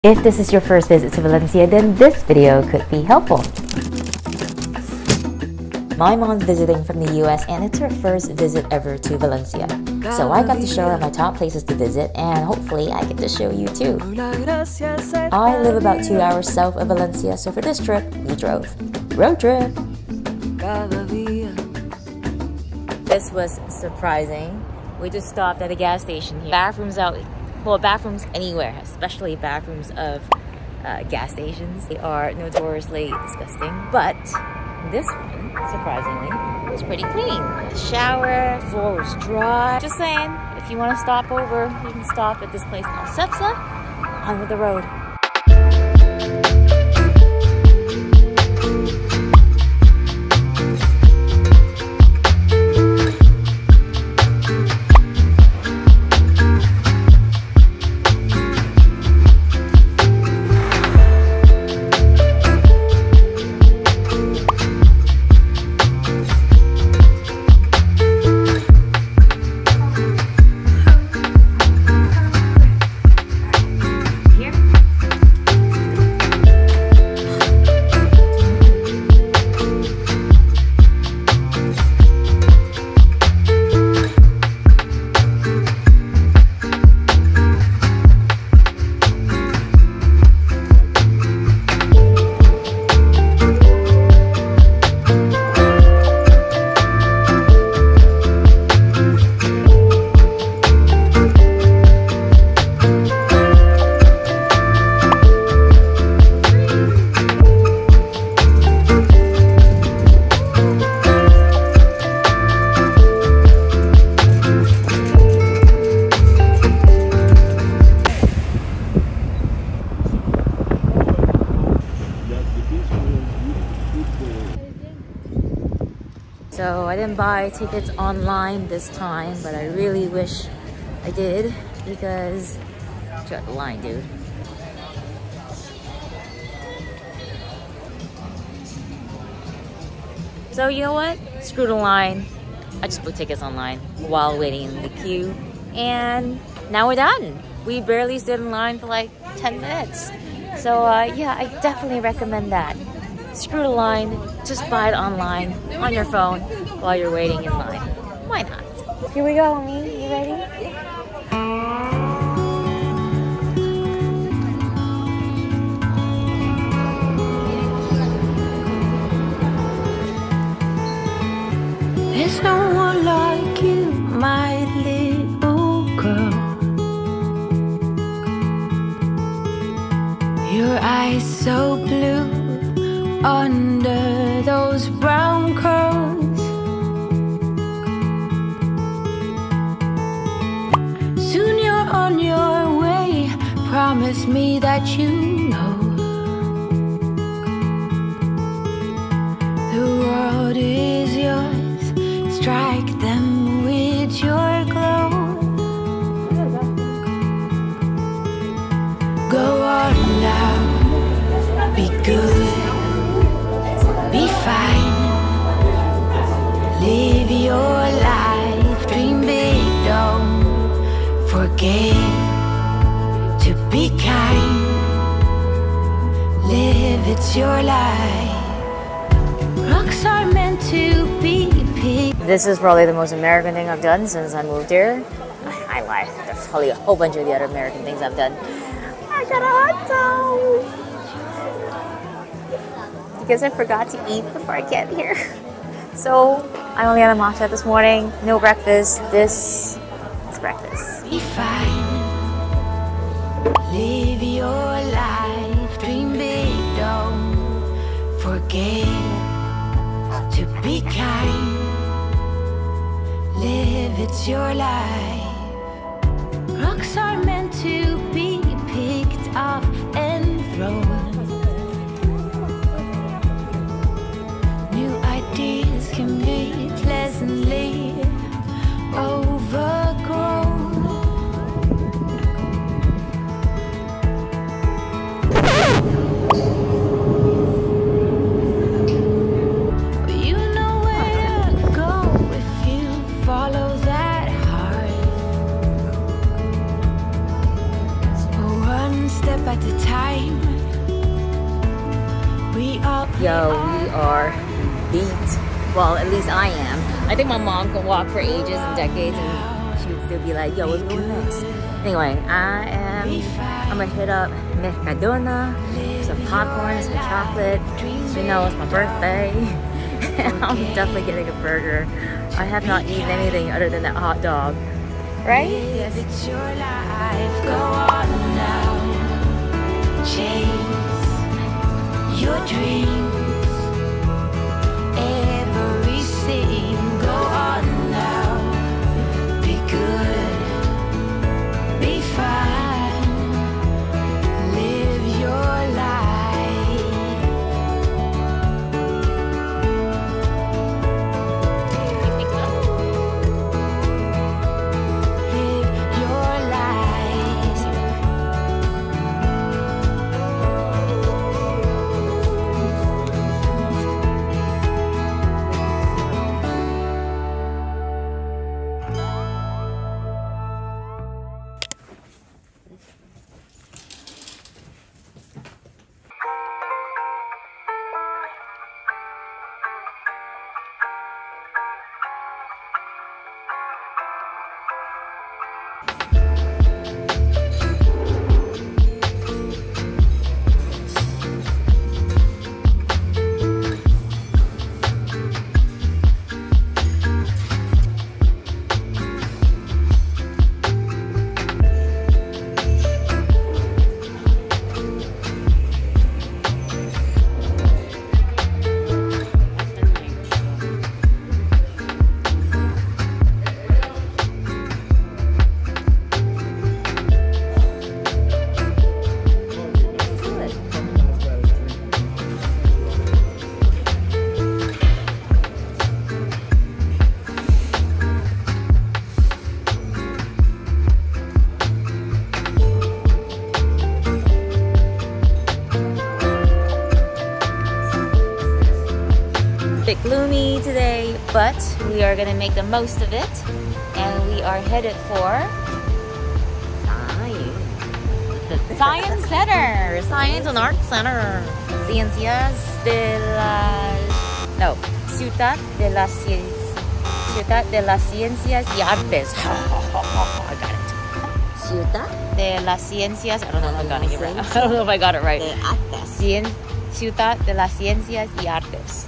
If this is your first visit to Valencia, then this video could be helpful. My mom's visiting from the US and it's her first visit ever to Valencia. So I got to show her my top places to visit and hopefully I get to show you too. I live about 2 hours south of Valencia, so for this trip, we drove. Road trip! This was surprising. We just stopped at a gas station here. Bathrooms out, well, bathrooms anywhere, especially bathrooms of gas stations. They are notoriously disgusting, but this one, surprisingly, was pretty clean. Shower, floor was dry. Just saying, if you want to stop over, you can stop at this place called Cepsa. On with the road. So I didn't buy tickets online this time, but I really wish I did because check out the line, dude. So you know what? Screw the line. I just booked tickets online while waiting in the queue, and now we're done. We barely stood in line for like 10 minutes. So yeah, I definitely recommend that. Screw the line, just buy it online on your phone while you're waiting in line. Why not? Here we go, homie. You ready? There's no one like you, my little girl. Your eyes so blue under those brown curls. Soon you're on your way. Promise me that you know the world is yours. Strike them with your glow. Go on now, be good, be fine, live your life, dream big, don't forget to be kind, live, it's your life. Rocks are meant to be picked. This is probably the most American thing I've done since I moved here. I lied. There's probably a whole bunch of the other American things I've done. I got a hot dog because I forgot to eat before I get here. So I only had a matcha this morning. No breakfast. This is breakfast. Be fine, live your life, dream big, don't forget to be kind, live, it's your life. Rocks are meant to be picked up and thrown. New ideas can be pleasantly overgrown. You know where to go if you follow that heart. time. Yo, we are beat. Well, at least I am. I think my mom can walk for ages and decades and she would still be like, yo, what's going next? Anyway, I'm gonna hit up Mercadona, some popcorn, some chocolate. You know, it's my birthday. And I'm definitely getting a burger. I have not eaten anything other than that hot dog. Right? Yes. It's your life. Go on now. Chase your dreams. Everything. Go on now. Be good. Be fine. Live your life. Gloomy today, but we are gonna make the most of it, and we are headed for Science Center, Science and Art Center, Ciencias de la Ciutat de las Ciencias y Artes. I got it. Ciutat de las Ciencias. I don't know if I got it right. I don't know if I got it right. Ciutat de las Ciencias y Artes.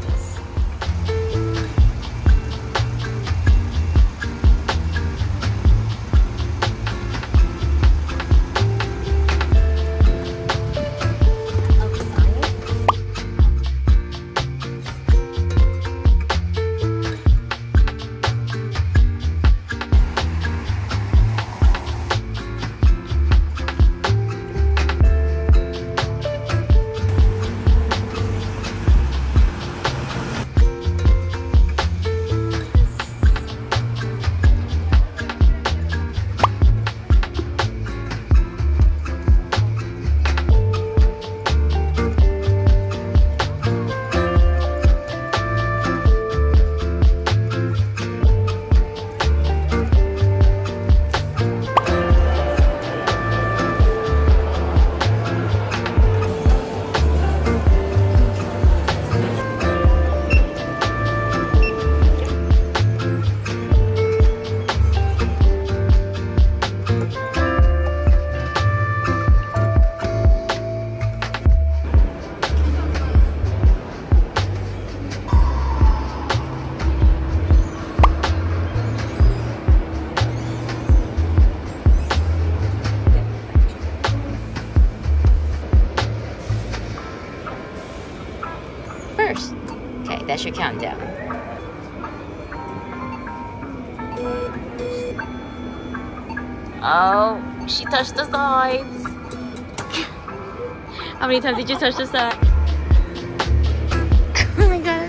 Okay, that's your countdown. Oh, she touched the sides. How many times did you touch the side? Oh my gosh.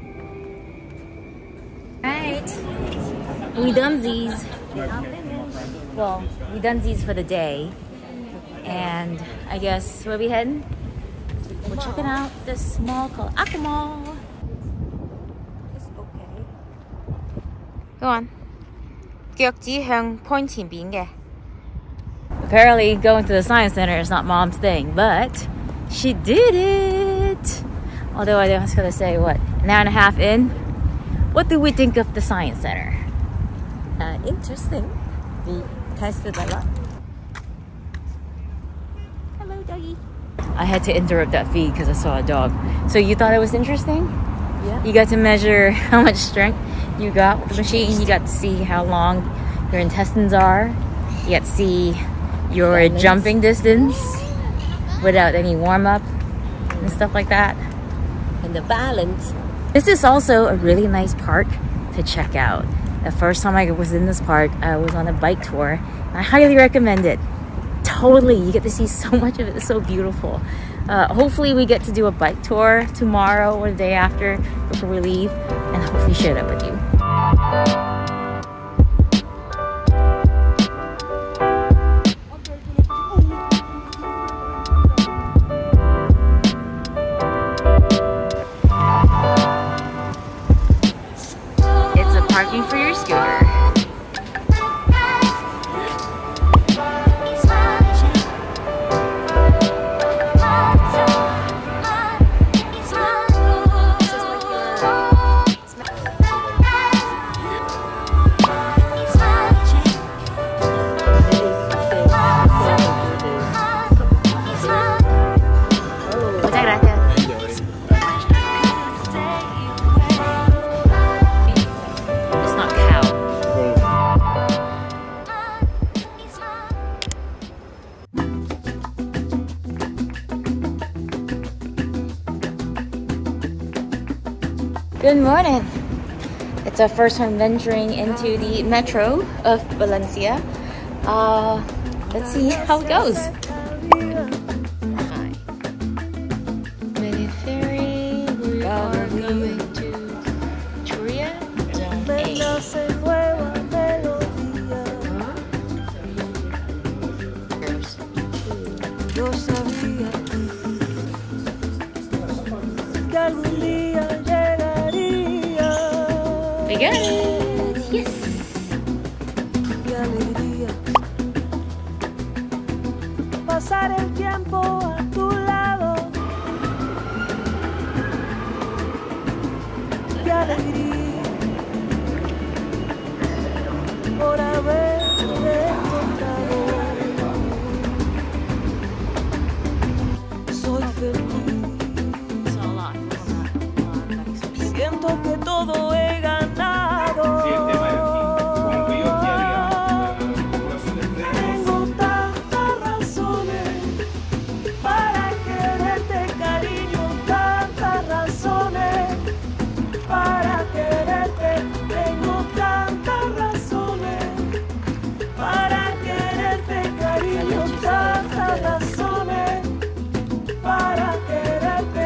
We done these. well, we done these for the day. And I guess where we heading? We're checking out this mall called Aqua Mall. It's okay. Go on. Apparently going to the science center is not mom's thing, but she did it. Although I was gonna say, what, an hour and a half in? What do we think of the science center? Interesting. We tested a lot. Hello, doggy. I had to interrupt that feed because I saw a dog. So you thought it was interesting? Yeah. You got to measure how much strength you got with the machine. You got to see how long your intestines are. You got to see your jumping distance without any warm-up and stuff like that. And the balance. This is also a really nice park to check out. The first time I was in this park, I was on a bike tour. And I highly recommend it. Totally, you get to see so much of it. It's so beautiful. Hopefully we get to do a bike tour tomorrow or the day after before we leave, and hopefully share that with you. It's a parking for your scooter. Good morning. It's our first time venturing into the metro of Valencia. Let's see how it goes. Hi. Mini ferry. We are going to Turia. We got it! Yes! Pasar el tiempo a tu lado. Qué alegría por haberte encontrado. Soy feliz. Siento que todo he ganado. Tengo tantas razones para quererte, cariño, tantas razones para quererte. Tengo tantas razones para quererte, cariño, tantas razones para quererte.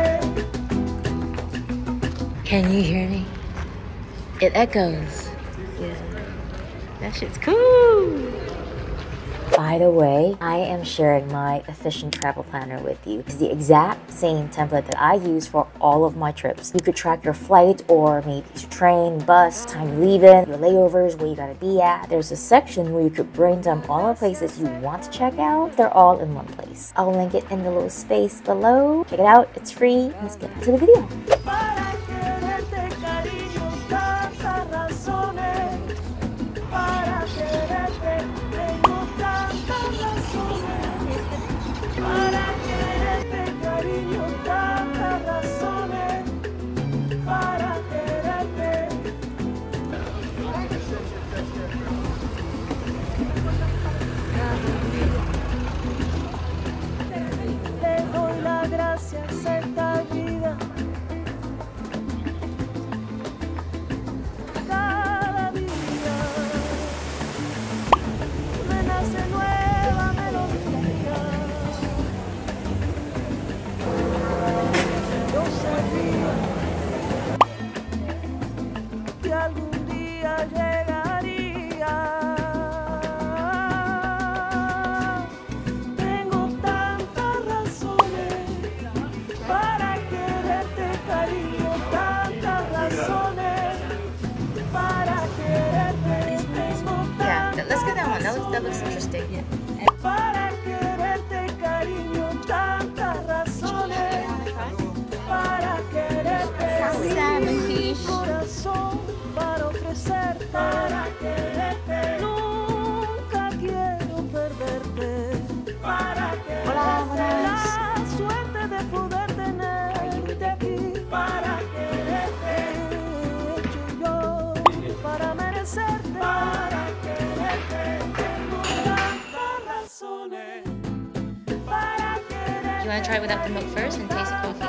Can you hear me? It echoes. Yeah. That shit's cool. By the way, I am sharing my efficient travel planner with you. It's the exact same template that I use for all of my trips. You could track your flight or maybe your train, bus, time you leave in, your layovers, where you gotta be at. There's a section where you could brain dump all the places you want to check out. They're all in one place. I'll link it in the little space below. Check it out, it's free. Let's get back to the video. Oh, that looks interesting. Yeah. Para quererte, cariño, tantas razones. Para quererte, Salmon fish. corazón, para ofrecerte. Para quererte, nunca quiero perderte. Para quererte, la suerte de poder tenerte aquí. Para quererte, hecho yo para merecerte. Para quererte, tengo tantas razones. Para quererte. You want to try it without the milk first and taste the coffee?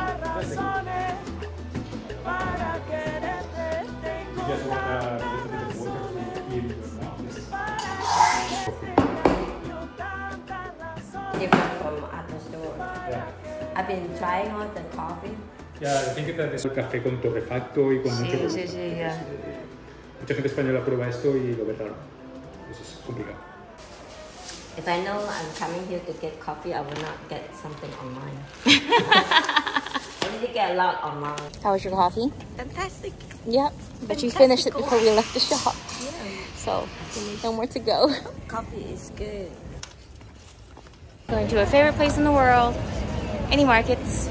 Different from other stores. Yeah. I've been trying out the coffee. Yeah, I think that es el café con torrefacto y con mucho Sí, yeah. Mucha gente española prueba esto y lo ve raro. Eso es complicado. If I know I'm coming here to get coffee, I will not get something online. I need to get a lot online. How was your coffee? Fantastic. Yep. But you finished it before we left the shop. So, no more to go. Coffee is good. Going to a favorite place in the world. Any markets.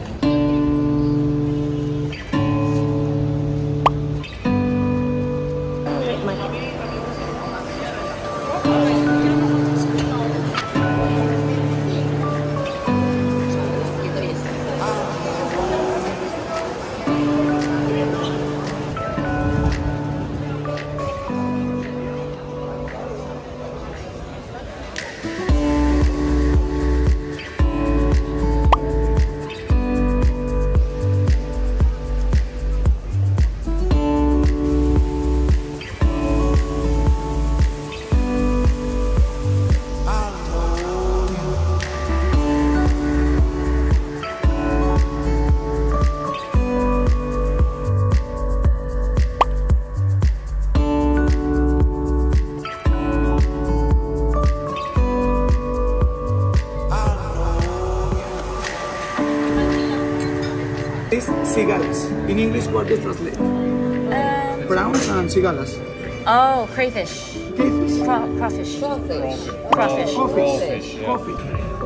Cigalas. In English, what is translate? Prawns and cigalas. Oh, crayfish. Cavefish. Crawfish. Crawfish. Coffee.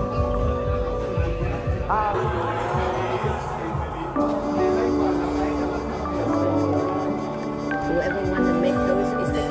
Whoever wants to make those is the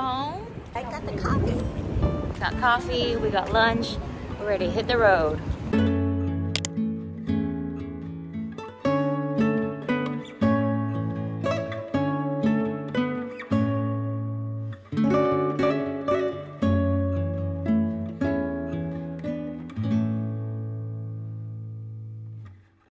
home. I got the coffee. Got coffee, we got lunch. We're ready to hit the road.